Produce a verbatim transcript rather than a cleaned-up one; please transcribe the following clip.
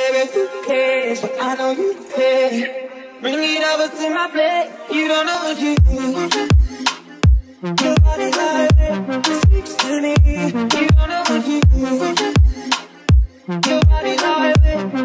baby, who cares? But I know you care. Bring it over to my plate. You don't know what you do. Your body like speaks to me. You don't know what you do. Your body like